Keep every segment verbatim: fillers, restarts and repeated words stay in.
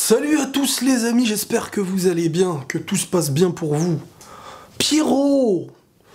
Salut à tous les amis, j'espère que vous allez bien, que tout se passe bien pour vous. Pierrot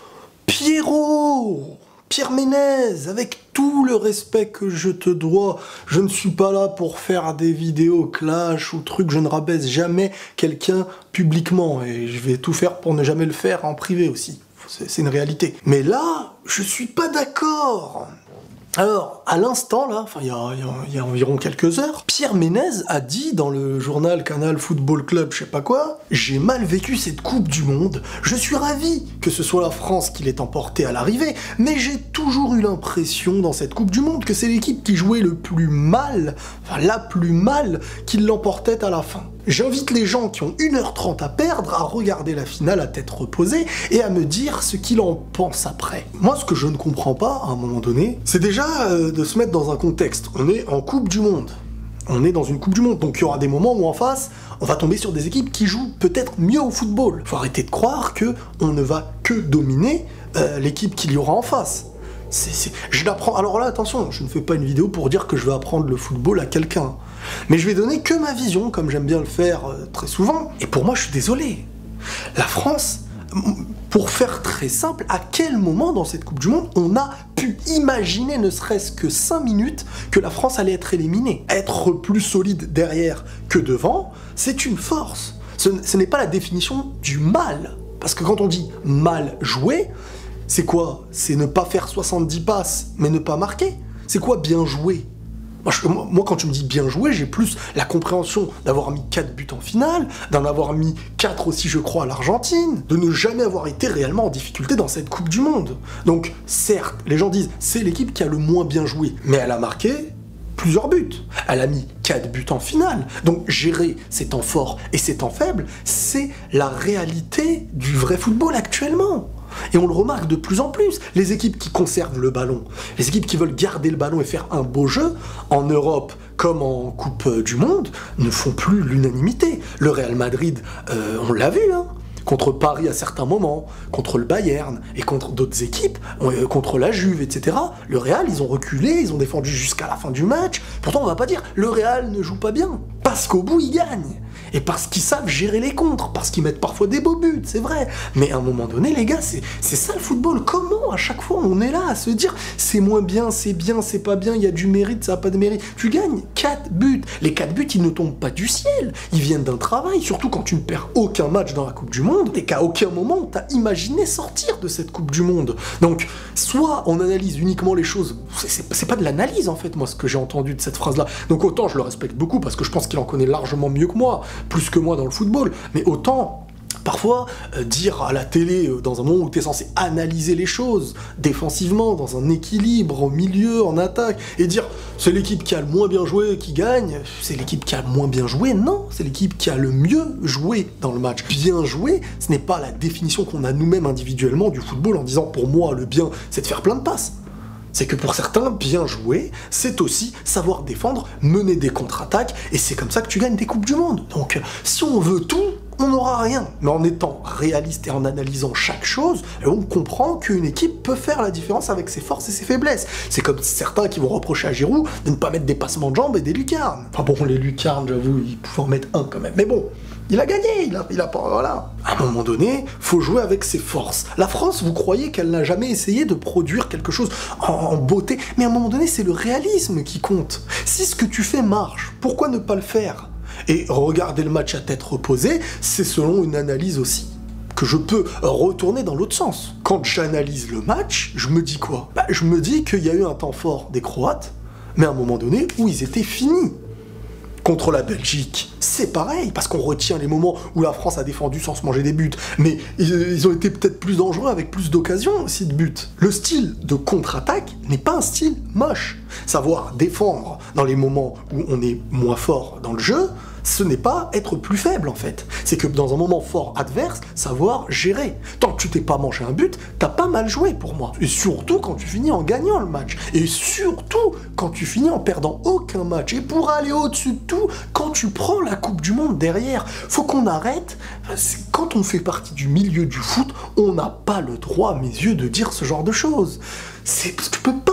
Pierrot Pierre Ménez, avec tout le respect que je te dois, je ne suis pas là pour faire des vidéos clash ou trucs, je ne rabaisse jamais quelqu'un publiquement, et je vais tout faire pour ne jamais le faire en privé aussi, c'est une réalité. Mais là, je suis pas d'accord. Alors, à l'instant, là, enfin, il y a, y, y a environ quelques heures, Pierre Ménez a dit dans le journal Canal Football Club, je sais pas quoi, « J'ai mal vécu cette Coupe du Monde, je suis ravi que ce soit la France qui l'ait emportée à l'arrivée, mais j'ai toujours eu l'impression dans cette Coupe du Monde que c'est l'équipe qui jouait le plus mal, enfin la plus mal, qui l'emportait à la fin. J'invite les gens qui ont une heure trente à perdre à regarder la finale à tête reposée et à me dire ce qu'ils en pensent après. » Moi, ce que je ne comprends pas, à un moment donné, c'est déjà euh, de se mettre dans un contexte. On est en Coupe du Monde. On est dans une Coupe du Monde, donc il y aura des moments où en face, on va tomber sur des équipes qui jouent peut-être mieux au football. Faut arrêter de croire que on ne va que dominer euh, l'équipe qu'il y aura en face. C'est, c'est... Je l'apprends. Alors là, attention, je ne fais pas une vidéo pour dire que je vais apprendre le football à quelqu'un. Mais je vais donner que ma vision, comme j'aime bien le faire euh, très souvent. Et pour moi, je suis désolé. La France, pour faire très simple, à quel moment dans cette Coupe du Monde on a pu imaginer, ne serait-ce que cinq minutes, que la France allait être éliminée? Être plus solide derrière que devant, c'est une force. Ce, ce n'est pas la définition du mal. Parce que quand on dit mal joué, c'est quoi? C'est ne pas faire soixante-dix passes, mais ne pas marquer. C'est quoi bien jouer? Moi, je, moi, quand tu me dis bien joué, j'ai plus la compréhension d'avoir mis quatre buts en finale, d'en avoir mis quatre aussi, je crois, à l'Argentine, de ne jamais avoir été réellement en difficulté dans cette Coupe du Monde. Donc, certes, les gens disent, c'est l'équipe qui a le moins bien joué, mais elle a marqué plusieurs buts. Elle a mis quatre buts en finale. Donc, gérer ces temps forts et ces temps faibles, c'est la réalité du vrai football actuellement. Et on le remarque de plus en plus, les équipes qui conservent le ballon, les équipes qui veulent garder le ballon et faire un beau jeu, en Europe comme en Coupe du Monde, ne font plus l'unanimité. Le Real Madrid, euh, on l'a vu, hein, contre Paris à certains moments, contre le Bayern et contre d'autres équipes, euh, contre la Juve, et cetera. Le Real, ils ont reculé, ils ont défendu jusqu'à la fin du match. Pourtant, on va pas dire, le Real ne joue pas bien, parce qu'au bout, ils gagnent. Et parce qu'ils savent gérer les contres, parce qu'ils mettent parfois des beaux buts, c'est vrai. Mais à un moment donné, les gars, c'est ça le football. Comment à chaque fois on est là à se dire c'est moins bien, c'est bien, c'est pas bien, il y a du mérite, ça n'a pas de mérite. Tu gagnes quatre buts. Les quatre buts, ils ne tombent pas du ciel. Ils viennent d'un travail, surtout quand tu ne perds aucun match dans la Coupe du Monde et qu'à aucun moment on t'a imaginé sortir de cette Coupe du Monde. Donc, soit on analyse uniquement les choses, c'est pas de l'analyse en fait, moi, ce que j'ai entendu de cette phrase-là. Donc autant je le respecte beaucoup parce que je pense qu'il en connaît largement mieux que moi, plus que moi dans le football, mais autant parfois euh, dire à la télé euh, dans un moment où tu es censé analyser les choses défensivement, dans un équilibre, au milieu, en attaque, et dire c'est l'équipe qui a le moins bien joué qui gagne, c'est l'équipe qui a le moins bien joué, non, c'est l'équipe qui a le mieux joué dans le match. Bien joué, ce n'est pas la définition qu'on a nous-mêmes individuellement du football en disant pour moi le bien c'est de faire plein de passes. C'est que pour certains, bien jouer, c'est aussi savoir défendre, mener des contre-attaques, et c'est comme ça que tu gagnes des Coupes du Monde. Donc, si on veut tout, on n'aura rien. Mais en étant réaliste et en analysant chaque chose, on comprend qu'une équipe peut faire la différence avec ses forces et ses faiblesses. C'est comme certains qui vont reprocher à Giroud de ne pas mettre des passements de jambes et des lucarnes. Enfin bon, les lucarnes, j'avoue, il pouvait en mettre un quand même. Mais bon, il a gagné, il a, il a pas... Voilà. À un moment donné, faut jouer avec ses forces. La France, vous croyez qu'elle n'a jamais essayé de produire quelque chose en, en beauté? Mais à un moment donné, c'est le réalisme qui compte. Si ce que tu fais marche, pourquoi ne pas le faire? Et regarder le match à tête reposée, c'est selon une analyse aussi que je peux retourner dans l'autre sens. Quand j'analyse le match, je me dis quoi? Bah, je me dis qu'il y a eu un temps fort des Croates, mais à un moment donné où ils étaient finis. Contre la Belgique, c'est pareil, parce qu'on retient les moments où la France a défendu sans se manger des buts, mais ils ont été peut-être plus dangereux avec plus d'occasions aussi de buts. Le style de contre-attaque n'est pas un style moche. Savoir défendre dans les moments où on est moins fort dans le jeu, ce n'est pas être plus faible en fait. C'est que dans un moment fort adverse, savoir gérer. Tant que tu t'es pas mangé un but, t'as pas mal joué pour moi. Et surtout quand tu finis en gagnant le match. Et surtout quand tu finis en perdant aucun match. Et pour aller au-dessus de tout, quand tu prends la Coupe du Monde derrière, faut qu'on arrête. Quand on fait partie du milieu du foot, on n'a pas le droit, à mes yeux, de dire ce genre de choses. C'est parce que tu peux pas. Tu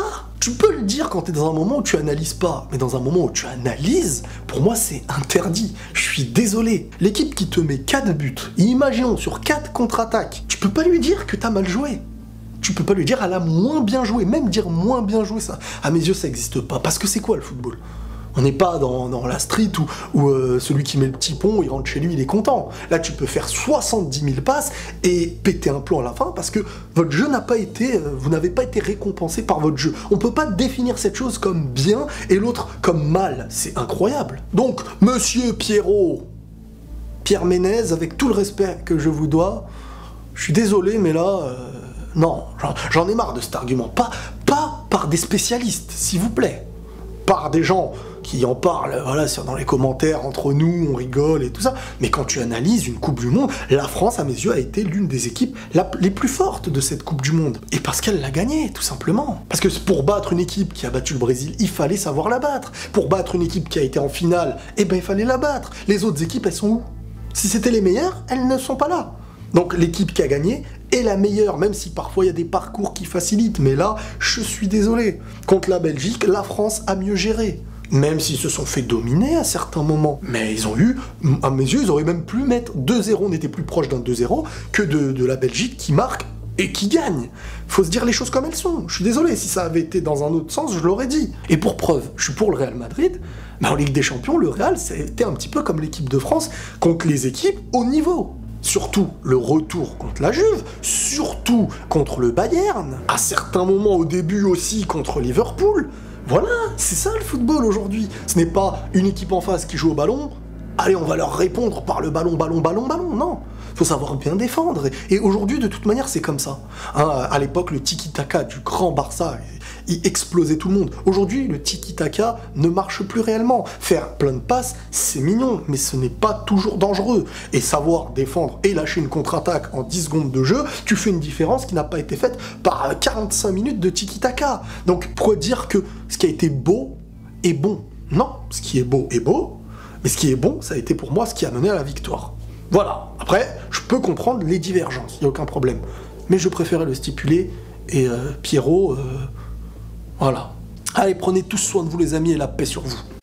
Tu peux le dire quand t'es dans un moment où tu analyses pas, mais dans un moment où tu analyses, pour moi c'est interdit. Je suis désolé. L'équipe qui te met quatre buts, imaginons sur quatre contre-attaques, tu peux pas lui dire que t'as mal joué. Tu peux pas lui dire elle a moins bien joué, même dire moins bien joué, ça, à mes yeux ça existe pas. Parce que c'est quoi le football? On n'est pas dans, dans la street où, où euh, celui qui met le petit pont, il rentre chez lui, il est content. Là, tu peux faire soixante-dix mille passes et péter un plomb à la fin parce que votre jeu n'a pas été, euh, vous n'avez pas été récompensé par votre jeu. On peut pas définir cette chose comme bien et l'autre comme mal. C'est incroyable. Donc, monsieur Pierrot, Pierre Ménez, avec tout le respect que je vous dois, je suis désolé, mais là, euh, non, j'en ai marre de cet argument. Pas, pas par des spécialistes, s'il vous plaît. Par des gens qui en parlent, voilà, dans les commentaires, entre nous, on rigole et tout ça, mais quand tu analyses une Coupe du Monde, la France, à mes yeux, a été l'une des équipes la, les plus fortes de cette Coupe du Monde. Et parce qu'elle l'a gagnée, tout simplement. Parce que pour battre une équipe qui a battu le Brésil, il fallait savoir la battre. Pour battre une équipe qui a été en finale, eh ben il fallait la battre. Les autres équipes, elles sont où? Si c'était les meilleures, elles ne sont pas là. Donc l'équipe qui a gagné est la meilleure, même si parfois il y a des parcours qui facilitent, mais là, je suis désolé. Contre la Belgique, la France a mieux géré. Même s'ils se sont fait dominer à certains moments. Mais ils ont eu, à mes yeux, ils auraient même pu mettre deux zéro, on était plus proche d'un deux zéro que de, de la Belgique qui marque et qui gagne. Faut se dire les choses comme elles sont. Je suis désolé, si ça avait été dans un autre sens, je l'aurais dit. Et pour preuve, je suis pour le Real Madrid, mais en Ligue des Champions, le Real, c'était un petit peu comme l'équipe de France contre les équipes au niveau. Surtout le retour contre la Juve, surtout contre le Bayern, à certains moments au début aussi contre Liverpool. Voilà, c'est ça le football aujourd'hui. Ce n'est pas une équipe en face qui joue au ballon, allez on va leur répondre par le ballon, ballon, ballon, ballon, non. Faut savoir bien défendre. Et aujourd'hui, de toute manière, c'est comme ça. Hein, à l'époque, le tiki-taka du grand Barça, il explosait tout le monde. Aujourd'hui, le tiki-taka ne marche plus réellement. Faire plein de passes, c'est mignon, mais ce n'est pas toujours dangereux. Et savoir défendre et lâcher une contre-attaque en dix secondes de jeu, tu fais une différence qui n'a pas été faite par quarante-cinq minutes de tiki-taka. Donc, pourquoi dire que ce qui a été beau est bon? Non, ce qui est beau est beau, mais ce qui est bon, ça a été pour moi ce qui a mené à la victoire. Voilà. Après, je peux comprendre les divergences, il n'y a aucun problème. Mais je préférais le stipuler, et euh, Pierrot, euh, voilà. Allez, prenez tous soin de vous les amis, et la paix sur vous.